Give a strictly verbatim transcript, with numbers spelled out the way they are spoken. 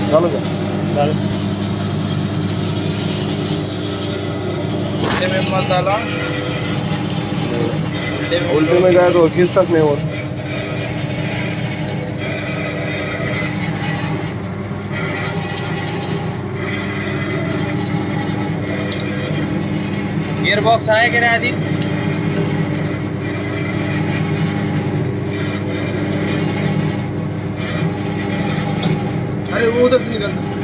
चलो क्या उल्टे में मत डाला, उल्टे में जाए तो घिस तक नहीं हो। गियर बॉक्स आए कि आदि अरे वो उधर से निकल